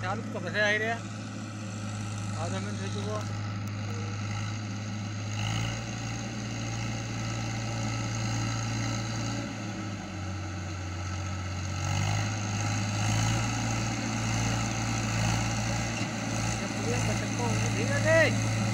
ચાલુ તો પછી આવી રહ્યા આ જમીન થઈ ચૂકો ધીરે